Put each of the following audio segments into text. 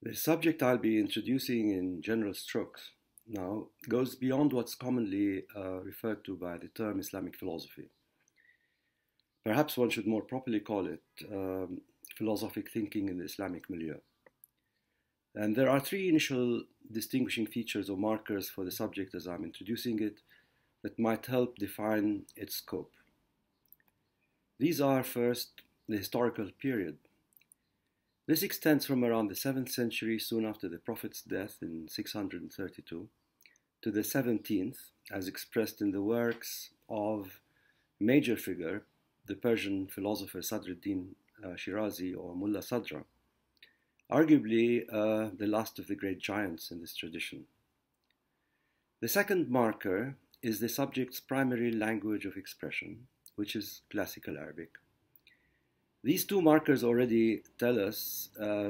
The subject I'll be introducing in general strokes now goes beyond what's commonly referred to by the term Islamic philosophy. Perhaps one should more properly call it philosophic thinking in the Islamic milieu. And there are three initial distinguishing features or markers for the subject as I'm introducing it that might help define its scope. These are first, the historical period. This extends from around the 7th century, soon after the Prophet's death in 632, to the 17th, as expressed in the works of major figure, the Persian philosopher Sadruddin Shirazi or Mullah Sadra, arguably the last of the great giants in this tradition. The second marker is the subject's primary language of expression, which is classical Arabic. These two markers already tell us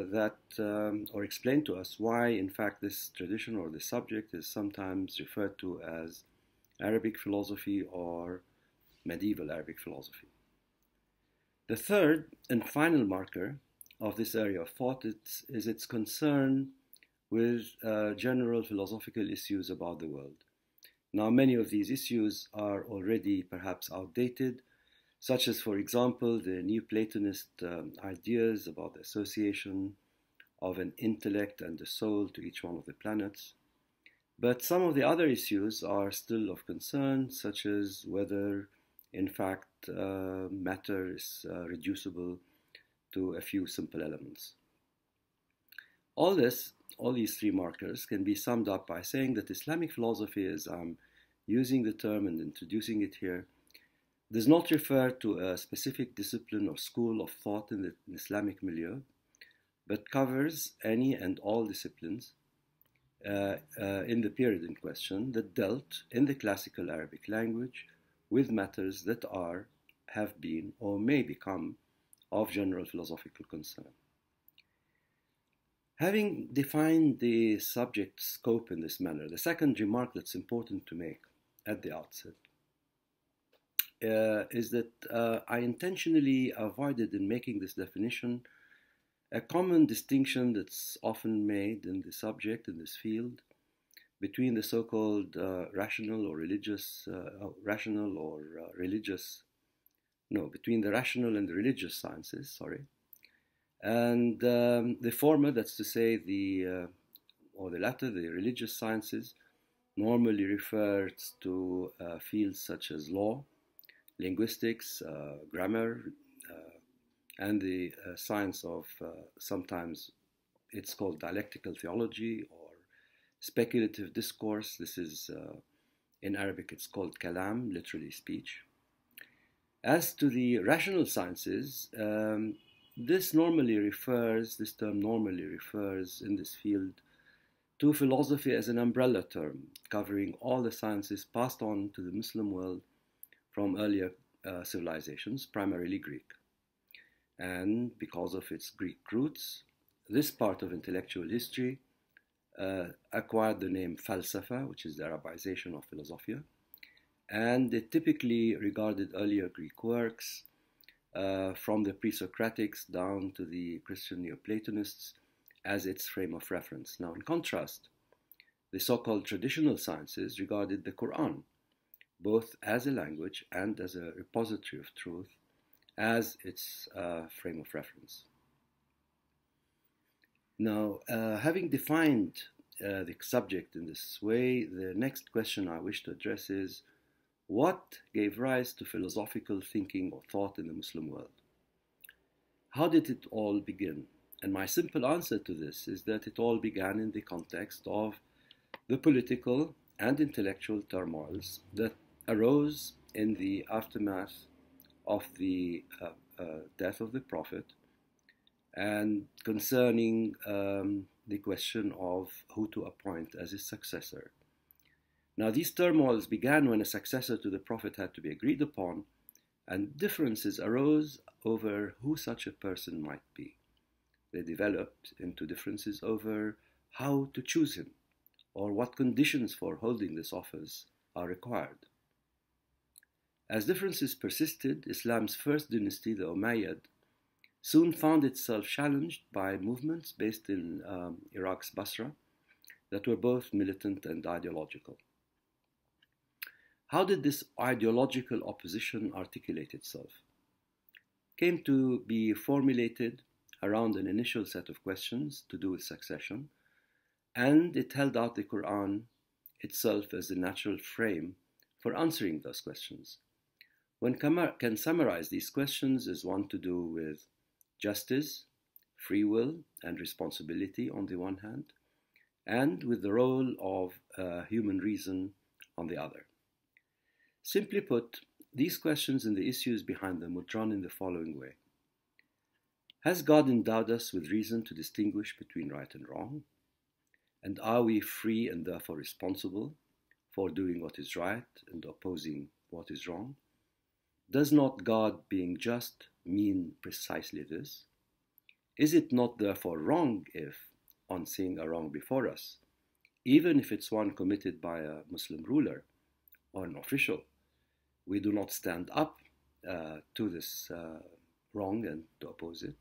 or explain to us why, in fact, this tradition or this subject is sometimes referred to as Arabic philosophy or medieval Arabic philosophy. The third and final marker of this area of thought is its concern with general philosophical issues about the world. Now, many of these issues are already perhaps outdated, such as, for example, the Neoplatonist ideas about the association of an intellect and a soul to each one of the planets. But some of the other issues are still of concern, such as whether, in fact, matter is reducible to a few simple elements. All these three markers can be summed up by saying that Islamic philosophy, as I'm using the term and introducing it here, does not refer to a specific discipline or school of thought in the Islamic milieu, but covers any and all disciplines in the period in question that dealt in the classical Arabic language with matters that are, have been, or may become of general philosophical concern. Having defined the subject scope in this manner, the second remark that's important to make at the outset is that I intentionally avoided in making this definition a common distinction that's often made in the subject, in this field, between the so-called between the rational and the religious sciences, and the former, that's to say or the latter, the religious sciences, normally refers to fields such as law, linguistics, grammar, and the science of sometimes it's called dialectical theology or speculative discourse. This is, in Arabic, it's called kalam, literally speech. As to the rational sciences, this term normally refers in this field to philosophy as an umbrella term, covering all the sciences passed on to the Muslim world from earlier civilizations, primarily Greek. And because of its Greek roots, this part of intellectual history acquired the name falsafa, which is the Arabization of philosophia, and it typically regarded earlier Greek works from the pre-Socratics down to the Christian Neoplatonists as its frame of reference. Now, in contrast, the so-called traditional sciences regarded the Quran, both as a language and as a repository of truth, as its frame of reference. Now, having defined the subject in this way, the next question I wish to address is, what gave rise to philosophical thinking or thought in the Muslim world? How did it all begin? And my simple answer to this is that it all began in the context of the political and intellectual turmoils that arose in the aftermath of the death of the Prophet and concerning the question of who to appoint as his successor. Now, these turmoils began when a successor to the Prophet had to be agreed upon, and differences arose over who such a person might be. They developed into differences over how to choose him, or what conditions for holding this office are required. As differences persisted, Islam's first dynasty, the Umayyad, soon found itself challenged by movements based in Iraq's Basra that were both militant and ideological. How did this ideological opposition articulate itself? Came to be formulated around an initial set of questions to do with succession, and it held out the Quran itself as the natural frame for answering those questions. One can summarize these questions as one to do with justice, free will, and responsibility on the one hand, and with the role of human reason on the other. Simply put, these questions and the issues behind them would run in the following way. Has God endowed us with reason to distinguish between right and wrong? And are we free and therefore responsible for doing what is right and opposing what is wrong? Does not God being just mean precisely this? Is it not therefore wrong if, on seeing a wrong before us, even if it's one committed by a Muslim ruler or an official, we do not stand up to this wrong and to oppose it?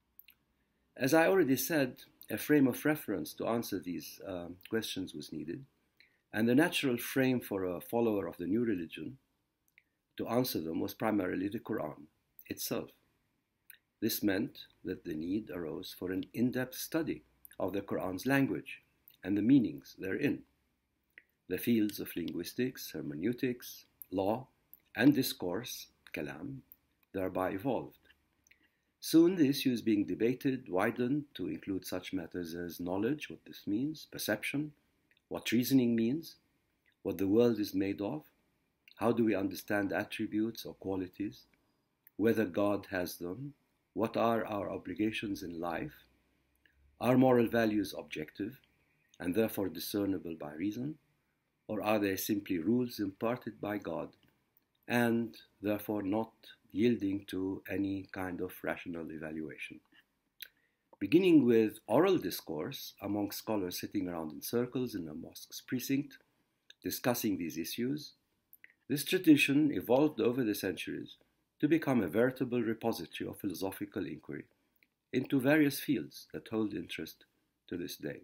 As I already said, a frame of reference to answer these questions was needed, and the natural frame for a follower of the new religion to answer them was primarily the Quran itself. This meant that the need arose for an in-depth study of the Quran's language and the meanings therein. The fields of linguistics, hermeneutics, law, and discourse, kalam, thereby evolved. Soon the issues being debated widened to include such matters as knowledge, what this means, perception, what reasoning means, what the world is made of, how do we understand attributes or qualities, whether God has them, what are our obligations in life, are moral values objective and therefore discernible by reason, or are they simply rules imparted by God and therefore not yielding to any kind of rational evaluation? Beginning with oral discourse among scholars sitting around in circles in a mosque's precinct, discussing these issues, this tradition evolved over the centuries to become a veritable repository of philosophical inquiry into various fields that hold interest to this day.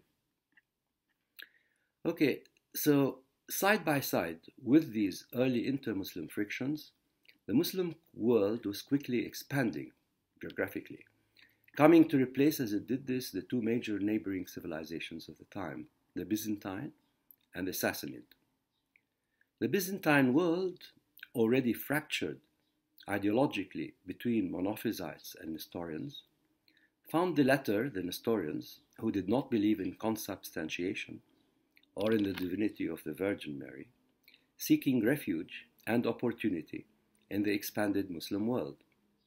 Okay, so side by side with these early inter-Muslim frictions, the Muslim world was quickly expanding geographically, coming to replace, as it did this, the two major neighboring civilizations of the time, the Byzantine and the Sassanid. The Byzantine world, already fractured ideologically between Monophysites and Nestorians, found the latter, the Nestorians, who did not believe in consubstantiation or in the divinity of the Virgin Mary, seeking refuge and opportunity in the expanded Muslim world.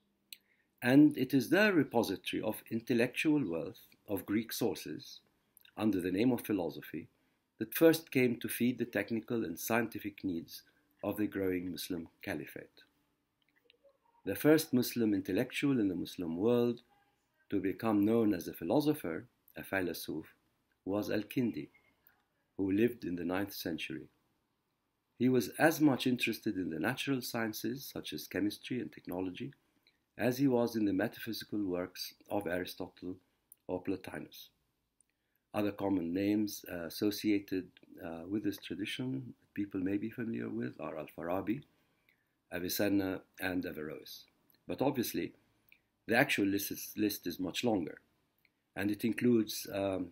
And it is their repository of intellectual wealth of Greek sources, under the name of philosophy, that first came to feed the technical and scientific needs of the growing Muslim caliphate. The first Muslim intellectual in the Muslim world to become known as a philosopher, a philosophe, was Al-Kindi, who lived in the 9th century. He was as much interested in the natural sciences, such as chemistry and technology, as he was in the metaphysical works of Aristotle or Plotinus. Other common names associated with this tradition that people may be familiar with are Al-Farabi, Avicenna, and Averroes. But obviously, the actual list is much longer, and it includes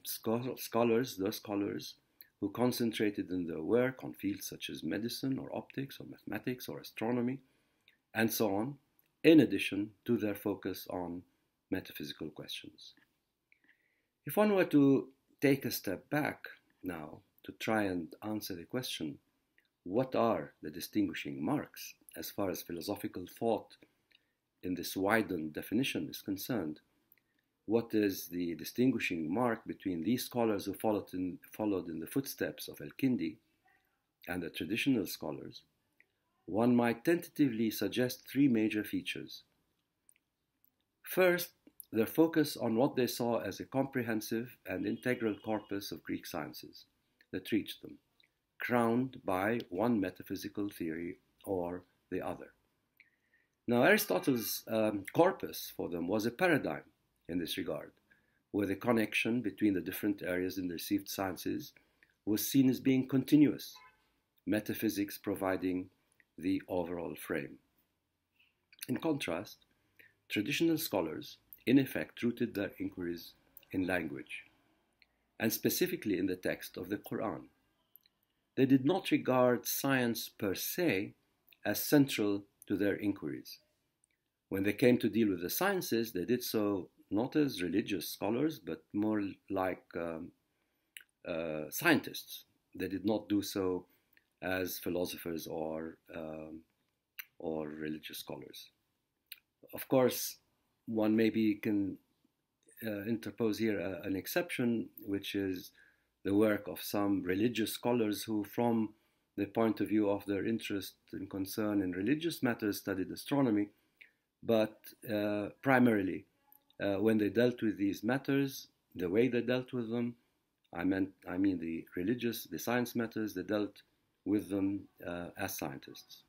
scholars who concentrated in their work on fields such as medicine or optics or mathematics or astronomy, and so on, in addition to their focus on metaphysical questions. If one were to take a step back now to try and answer the question, what are the distinguishing marks as far as philosophical thought in this widened definition is concerned? What is the distinguishing mark between these scholars who followed in the footsteps of Al-Kindi and the traditional scholars? One might tentatively suggest three major features. First, their focus on what they saw as a comprehensive and integral corpus of Greek sciences that reached them, crowned by one metaphysical theory or the other. Now, Aristotle's corpus for them was a paradigm in this regard, where the connection between the different areas in the received sciences was seen as being continuous, metaphysics providing the overall frame. In contrast, traditional scholars, in effect, rooted their inquiries in language, and specifically in the text of the Quran. They did not regard science per se as central to their inquiries. When they came to deal with the sciences, they did so not as religious scholars, but more like scientists. They did not do so as philosophers or religious scholars. Of course, one maybe can interpose here an exception, which is the work of some religious scholars who, from the point of view of their interest and concern in religious matters, studied astronomy, but primarily when they dealt with these matters, the way they dealt with them, I mean the science matters, they dealt with them as scientists.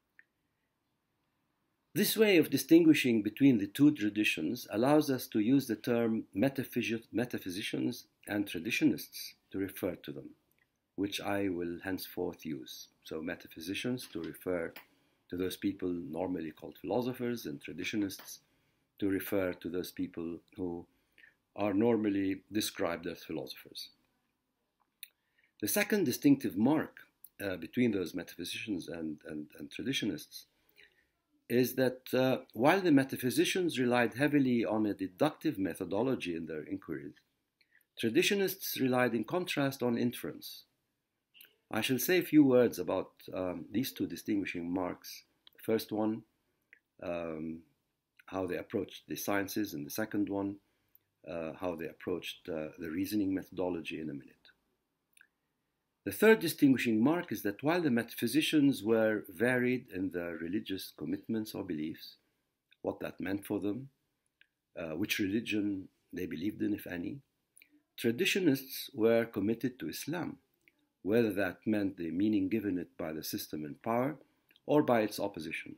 This way of distinguishing between the two traditions allows us to use the term metaphysicians and traditionists to refer to them, which I will henceforth use. So metaphysicians to refer to those people normally called philosophers, and traditionists to refer to those people who are normally described as philosophers. The second distinctive mark between those metaphysicians and traditionists is that while the metaphysicians relied heavily on a deductive methodology in their inquiries, traditionists relied in contrast on inference. I shall say a few words about these two distinguishing marks. First one, how they approached the sciences, and the second one, how they approached the reasoning methodology in a minute. The third distinguishing mark is that while the metaphysicians were varied in their religious commitments or beliefs, what that meant for them, which religion they believed in, if any, traditionists were committed to Islam, whether that meant the meaning given it by the system in power or by its opposition.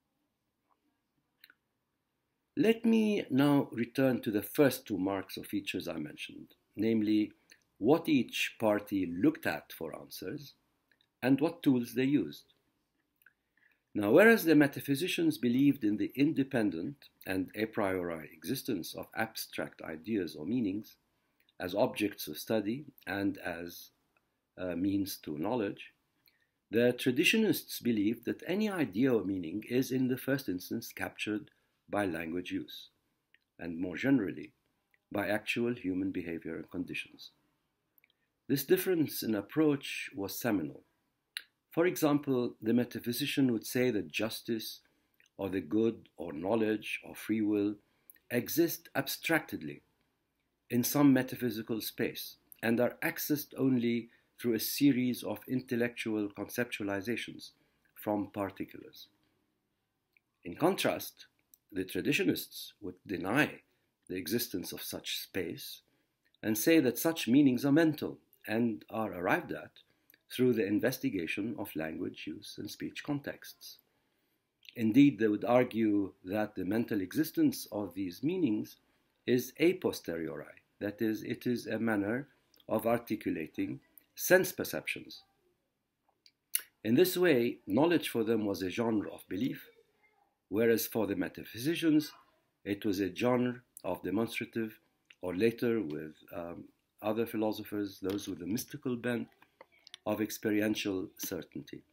Let me now return to the first two marks or features I mentioned, namely what each party looked at for answers and what tools they used. Now, whereas the metaphysicians believed in the independent and a priori existence of abstract ideas or meanings as objects of study and as means to knowledge, the traditionists believed that any idea or meaning is in the first instance captured by language use, and more generally, by actual human behavior and conditions. This difference in approach was seminal. For example, the metaphysician would say that justice, or the good, or knowledge, or free will exist abstractedly in some metaphysical space and are accessed only through a series of intellectual conceptualizations from particulars. In contrast, the traditionists would deny the existence of such space and say that such meanings are mental and are arrived at through the investigation of language use and speech contexts. Indeed, they would argue that the mental existence of these meanings is a posteriori, that is, it is a manner of articulating sense perceptions. In this way, knowledge for them was a genre of belief, whereas for the metaphysicians, it was a genre of demonstrative, or later with other philosophers, those with a mystical bent, of experiential certainty.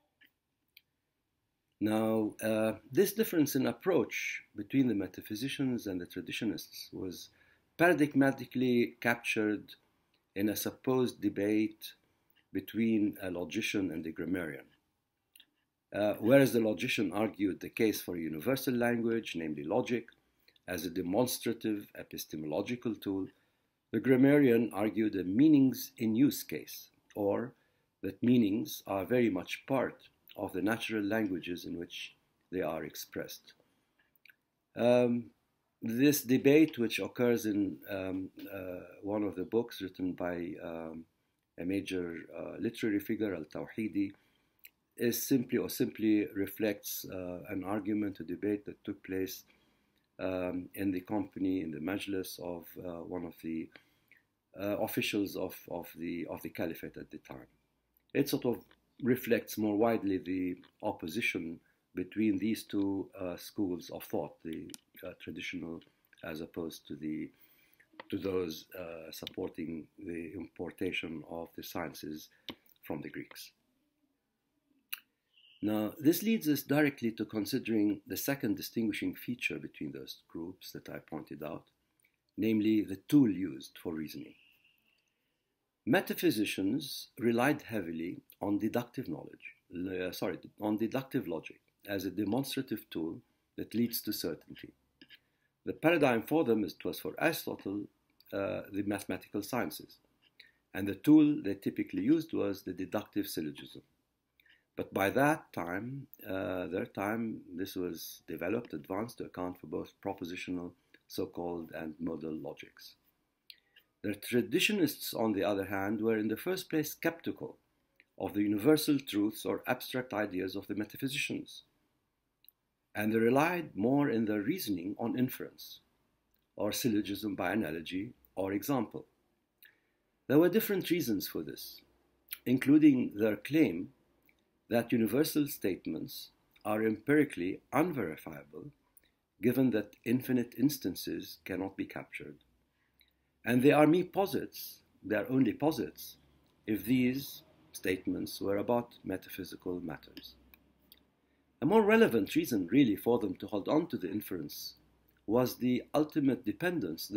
Now, this difference in approach between the metaphysicians and the traditionists was paradigmatically captured in a supposed debate between a logician and a grammarian. Whereas the logician argued the case for a universal language, namely logic, as a demonstrative epistemological tool, the grammarian argued a meanings in use case, or that meanings are very much part of the natural languages in which they are expressed. This debate, which occurs in one of the books written by a major literary figure, Al-Tawhidi, is simply reflects an argument, a debate that took place in the company, in the majlis of one of the officials of the caliphate at the time. It sort of reflects more widely the opposition between these two schools of thought, the traditional as opposed to those supporting the importation of the sciences from the Greeks. Now, this leads us directly to considering the second distinguishing feature between those groups that I pointed out, namely the tool used for reasoning. Metaphysicians relied heavily on deductive logic as a demonstrative tool that leads to certainty. The paradigm for them, as it was for Aristotle, the mathematical sciences, and the tool they typically used was the deductive syllogism. But by that time, this was developed, advanced to account for both propositional, so-called, and modal logics. The traditionists, on the other hand, were in the first place skeptical of the universal truths or abstract ideas of the metaphysicians, and they relied more in their reasoning on inference, or syllogism by analogy or example. There were different reasons for this, including their claim that universal statements are empirically unverifiable, given that infinite instances cannot be captured. And they are mere posits, they are only posits, if these statements were about metaphysical matters. A more relevant reason, really, for them to hold on to the inference was their ultimate dependence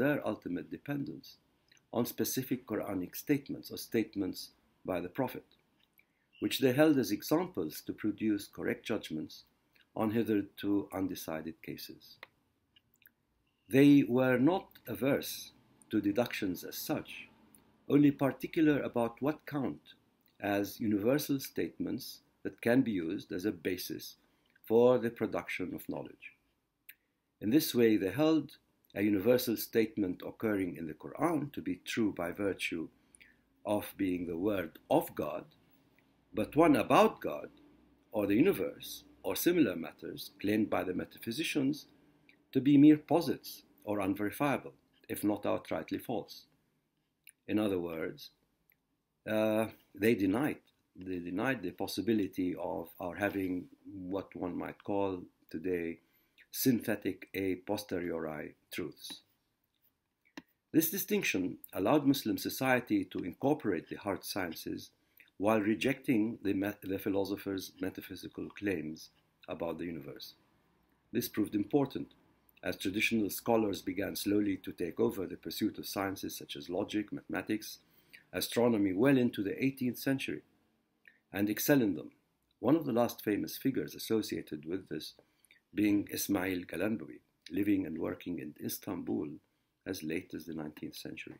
on specific Quranic statements or statements by the Prophet, which they held as examples to produce correct judgments on hitherto undecided cases. They were not averse to deductions as such, only particular about what count as universal statements that can be used as a basis for the production of knowledge. In this way, they held a universal statement occurring in the Quran to be true by virtue of being the word of God, but one about God or the universe or similar matters claimed by the metaphysicians to be mere posits or unverifiable, if not outrightly false. In other words, they denied the possibility of our having what one might call today synthetic a posteriori truths. This distinction allowed Muslim society to incorporate the hard sciences while rejecting the philosophers' metaphysical claims about the universe. This proved important, as traditional scholars began slowly to take over the pursuit of sciences such as logic, mathematics, astronomy well into the 18th century, and excel in them. One of the last famous figures associated with this being Ismail Galanbawi, living and working in Istanbul as late as the 19th century.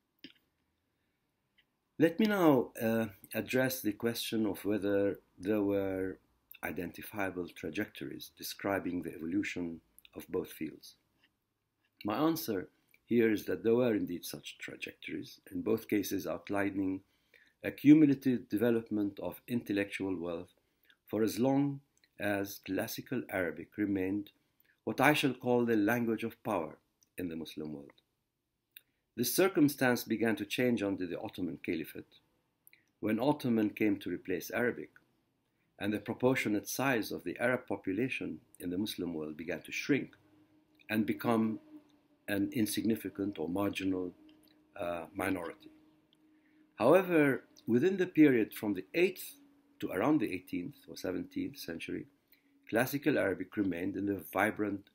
Let me now address the question of whether there were identifiable trajectories describing the evolution of both fields. My answer here is that there were indeed such trajectories, in both cases outlining a cumulative development of intellectual wealth for as long as classical Arabic remained what I shall call the language of power in the Muslim world. This circumstance began to change under the Ottoman Caliphate, when Ottoman came to replace Arabic, and the proportionate size of the Arab population in the Muslim world began to shrink and become an insignificant or marginal minority. However, within the period from the 8th to around the 18th or 17th century, classical Arabic remained a vibrant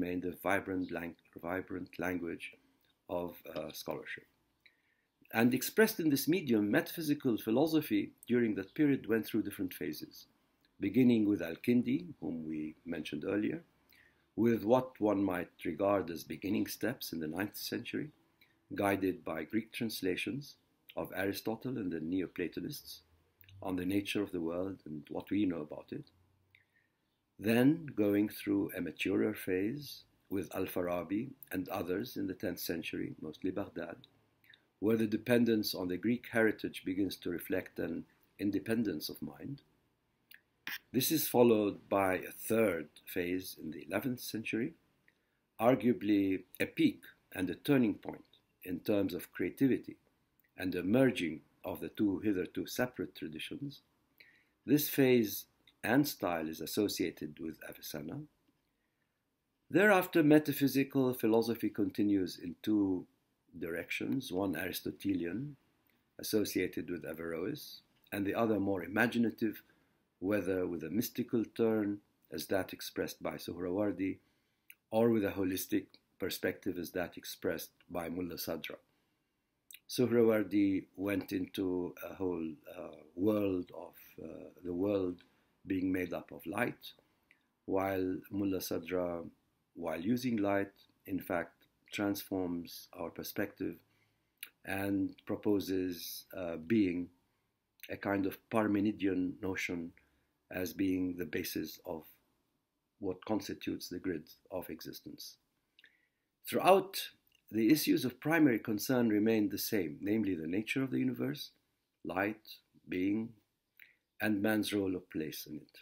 language of scholarship. And expressed in this medium, metaphysical philosophy during that period went through different phases, beginning with Al-Kindi, whom we mentioned earlier, with what one might regard as beginning steps in the 9th century, guided by Greek translations of Aristotle and the Neoplatonists on the nature of the world and what we know about it. Then going through a maturer phase with Al-Farabi and others in the 10th century, mostly Baghdad, where the dependence on the Greek heritage begins to reflect an independence of mind. This is followed by a third phase in the 11th century, arguably a peak and a turning point in terms of creativity and the merging of the two hitherto separate traditions. This phase and style is associated with Avicenna. Thereafter, metaphysical philosophy continues in two directions, one Aristotelian, associated with Averroes, and the other more imaginative, whether with a mystical turn, as that expressed by Suhrawardi, or with a holistic perspective as that expressed by Mulla Sadra. Suhrawardi went into a whole world of the world being made up of light, while Mulla Sadra, while using light, in fact, transforms our perspective and proposes being a kind of Parmenidean notion as being the basis of what constitutes the grid of existence. Throughout, the issues of primary concern remained the same, namely the nature of the universe, light, being, and man's role or place in it.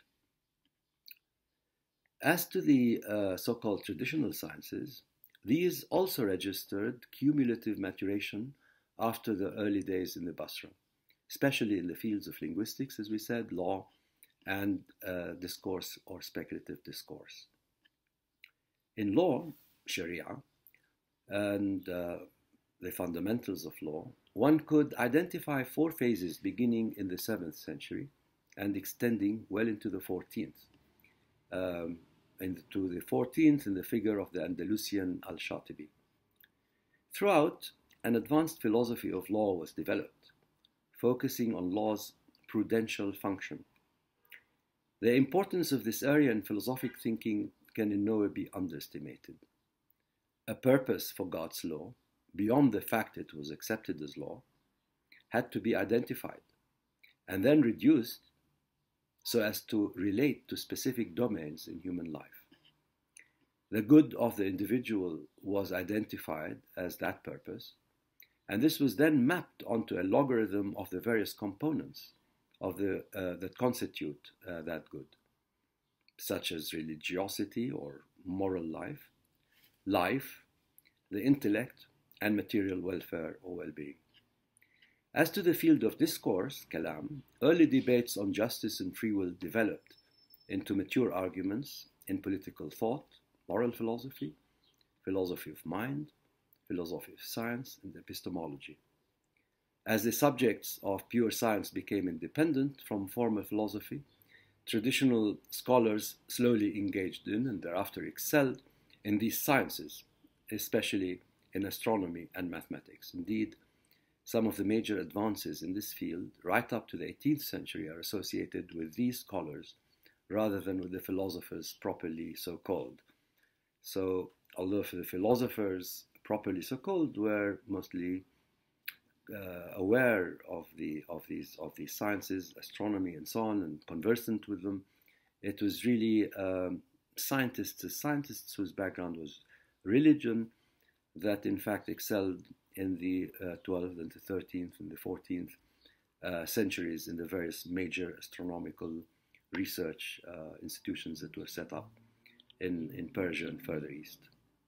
As to the so-called traditional sciences, these also registered cumulative maturation after the early days in the Basra, especially in the fields of linguistics, as we said, law, and discourse or speculative discourse. In law, Sharia, and the fundamentals of law, one could identify four phases beginning in the 7th century and extending well into the 14th. Into the 14th in the figure of the Andalusian Al-Shatibi. Throughout, an advanced philosophy of law was developed, focusing on law's prudential function. The importance of this area in philosophic thinking can in no way be underestimated. A purpose for God's law, beyond the fact it was accepted as law, had to be identified and then reduced so as to relate to specific domains in human life. The good of the individual was identified as that purpose, and this was then mapped onto a logarithm of the various components of that constitute that good, such as religiosity or moral life, the intellect, and material welfare or well-being. As to the field of discourse, kalam, early debates on justice and free will developed into mature arguments in political thought, moral philosophy, philosophy of mind, philosophy of science, and epistemology. As the subjects of pure science became independent from formal philosophy, traditional scholars slowly engaged in and thereafter excelled in these sciences, especially in astronomy and mathematics. Indeed, some of the major advances in this field, right up to the 18th century, are associated with these scholars rather than with the philosophers properly so-called. So, although the philosophers properly so-called were mostly aware of these sciences, astronomy and so on, and conversant with them, it was really scientists whose background was religion that in fact excelled in the 12th and the 13th and the 14th centuries in the various major astronomical research institutions that were set up in Persia and further east.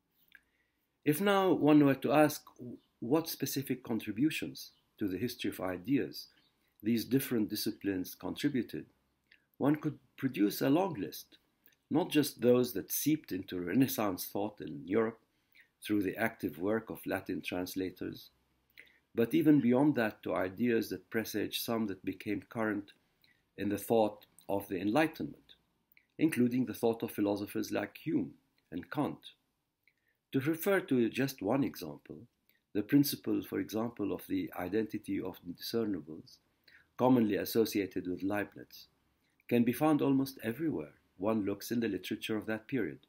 If now one were to ask what specific contributions to the history of ideas these different disciplines contributed, one could produce a long list, not just those that seeped into Renaissance thought in Europe through the active work of Latin translators, but even beyond that to ideas that presage some that became current in the thought of the Enlightenment, including the thought of philosophers like Hume and Kant. To refer to just one example, the principle, for example, of the identity of discernibles, commonly associated with Leibniz, can be found almost everywhere one looks in the literature of that period.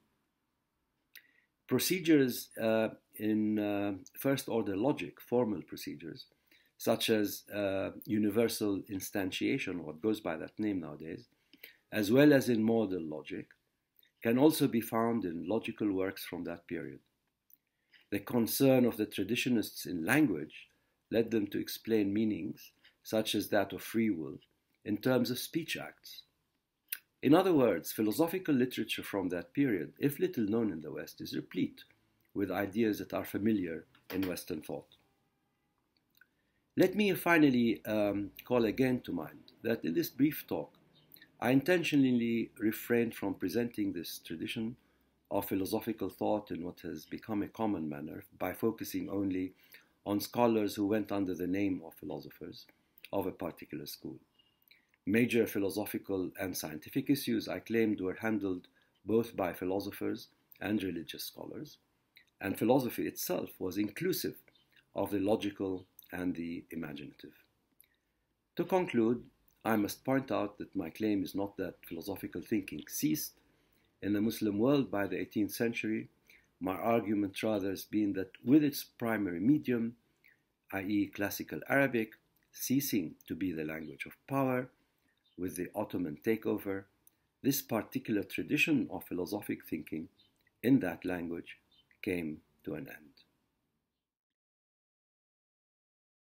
Procedures in first-order logic, formal procedures, such as universal instantiation, what goes by that name nowadays, as well as in modal logic, can also be found in logical works from that period. The concern of the traditionists in language led them to explain meanings, such as that of free will, in terms of speech acts. In other words, philosophical literature from that period, if little known in the West, is replete with ideas that are familiar in Western thought. Let me finally call again to mind that in this brief talk, I intentionally refrained from presenting this tradition of philosophical thought in what has become a common manner by focusing only on scholars who went under the name of philosophers of a particular school. Major philosophical and scientific issues, I claimed, were handled both by philosophers and religious scholars, and philosophy itself was inclusive of the logical and the imaginative. To conclude, I must point out that my claim is not that philosophical thinking ceased in the Muslim world by the 18th century. My argument rather has been that with its primary medium, i.e. classical Arabic, ceasing to be the language of power with the Ottoman takeover, this particular tradition of philosophic thinking in that language came to an end.